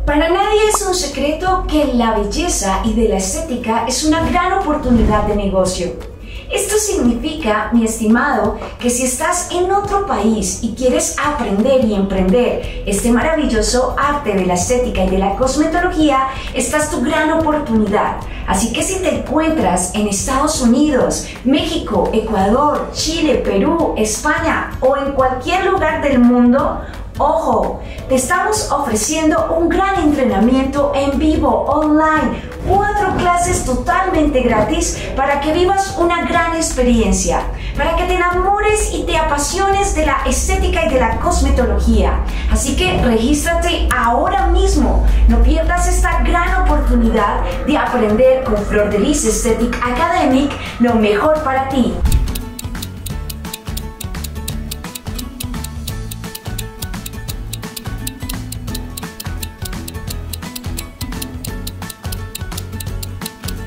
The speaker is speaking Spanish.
Para nadie es un secreto que la belleza y de la estética es una gran oportunidad de negocio. Esto significa, mi estimado, que si estás en otro país y quieres aprender y emprender este maravilloso arte de la estética y de la cosmetología, esta es tu gran oportunidad. Así que si te encuentras en Estados Unidos, México, Ecuador, Chile, Perú, España o en cualquier lugar del mundo, ojo, te estamos ofreciendo un gran entrenamiento en vivo, online, 4 clases totalmente gratis para que vivas una gran experiencia, para que te enamores y te apasiones de la estética y de la cosmetología. Así que regístrate ahora mismo, no pierdas esta gran oportunidad de aprender con Flor de Lis Aesthetic Academic lo mejor para ti.